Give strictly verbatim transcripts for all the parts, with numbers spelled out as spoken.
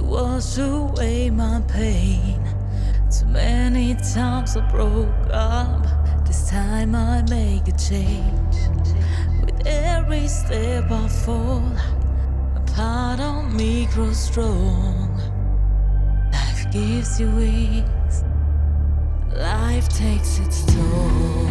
wash away my pain. Too many times I broke up. This time I make a change. With every step I fall, a part of me grows strong. Life gives you wings, life takes its toll.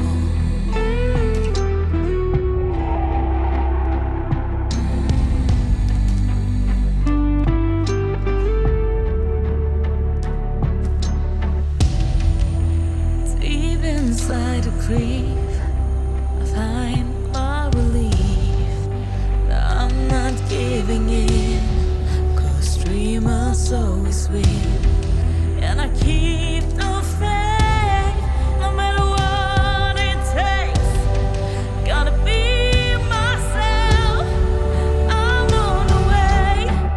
Inside of grief, I find my relief that I'm not giving in, 'cause dreamers always win. And I keep the faith, no matter what it takes. Gotta be myself, I'm on the way.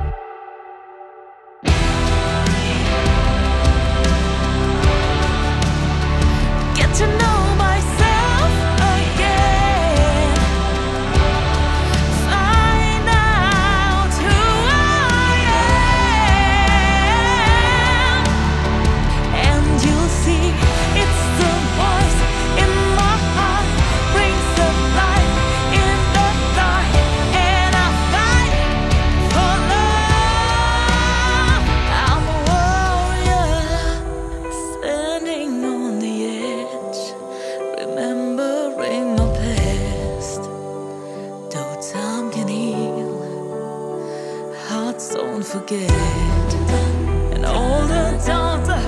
Get to know myself again. Find out who I am. And you'll see it's the voice in my heart, brings the light in the dark. And I fight for love. I'm a warrior, standing on the edge, remembering my past. Though time can heal, hearts don't forget. And all the times I